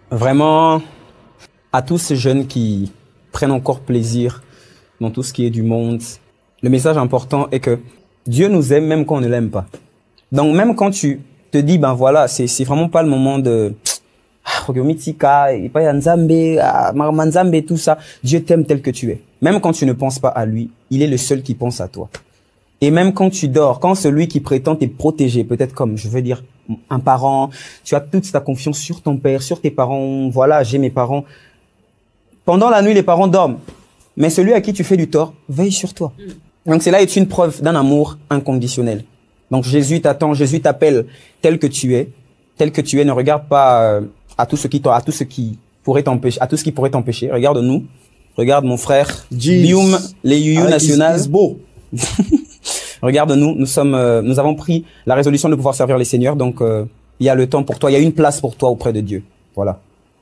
Vraiment, à tous ces jeunes qui prennent encore plaisir dans tout ce qui est du monde, le message important est que Dieu nous aime même quand on ne l'aime pas. Donc même quand tu te dis, ben voilà, c'est vraiment pas le moment de tout ça. Dieu t'aime tel que tu es. Même quand tu ne penses pas à lui, il est le seul qui pense à toi. Et même quand tu dors, quand celui qui prétend t'est protégé, peut-être comme, je veux dire, un parent, tu as toute ta confiance sur ton père, sur tes parents, voilà, j'ai mes parents. Pendant la nuit, les parents dorment. Mais celui à qui tu fais du tort, veille sur toi. Donc cela est une preuve d'un amour inconditionnel. Donc Jésus t'attend, Jésus t'appelle tel que tu es. Tel que tu es, ne regarde pas à tout ce qui pourrait t'empêcher, à tout ce qui pourrait t'empêcher. Regarde-nous. Regarde mon frère, Bioum, les Yuyu National. Beau. Regarde-nous, nous avons pris la résolution de pouvoir servir les seigneurs, donc il y a le temps pour toi, il y a une place pour toi auprès de Dieu. Voilà.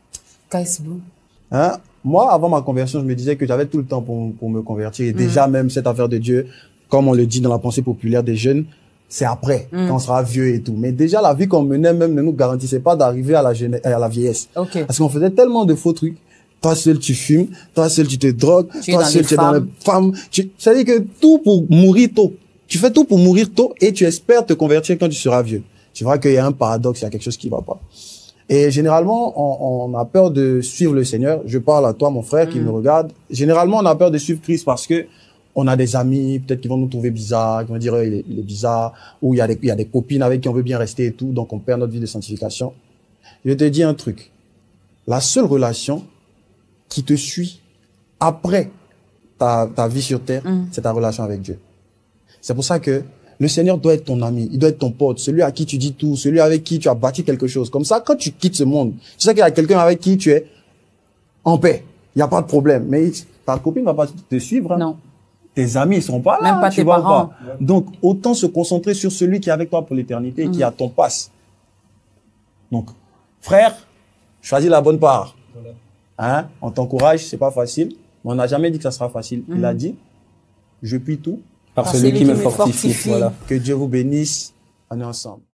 Hein? Moi, avant ma conversion, je me disais que j'avais tout le temps pour me convertir. Et déjà, même cette affaire de Dieu, comme on le dit dans la pensée populaire des jeunes, c'est après, quand on sera vieux et tout. Mais déjà, la vie qu'on menait même ne nous garantissait pas d'arriver à la vieillesse. Okay. Parce qu'on faisait tellement de faux trucs. Toi seul, tu fumes. Toi seul, tu te drogues. Toi seul, tu es dans les femmes. C'est-à-dire que tout pour mourir tôt. Tu fais tout pour mourir tôt et tu espères te convertir quand tu seras vieux. Tu vois qu'il y a un paradoxe, il y a quelque chose qui va pas. Et généralement, on a peur de suivre le Seigneur. Je parle à toi, mon frère, qui me regarde. Généralement, on a peur de suivre Christ parce que on a des amis, peut-être qui vont nous trouver bizarres, qui vont dire il est bizarre, ou il y a des copines avec qui on veut bien rester et tout, donc on perd notre vie de sanctification. Je te dis un truc. La seule relation qui te suit après ta vie sur terre, c'est ta relation avec Dieu. C'est pour ça que le Seigneur doit être ton ami, il doit être ton pote, celui à qui tu dis tout, celui avec qui tu as bâti quelque chose. Comme ça, quand tu quittes ce monde, tu sais qu'il y a quelqu'un avec qui tu es en paix. Il n'y a pas de problème. Mais ta copine ne va pas te suivre. Hein. Non. Tes amis, ils sont pas là. Même pas tu tes vois parents. pas. Donc, autant se concentrer sur celui qui est avec toi pour l'éternité et qui a ton passe. Donc, frère, choisis la bonne part. Hein? On t'encourage, c'est pas facile. Mais on n'a jamais dit que ça sera facile. Il a dit, je puis tout Par celui qui me fortifie. Voilà. Que Dieu vous bénisse. On est ensemble.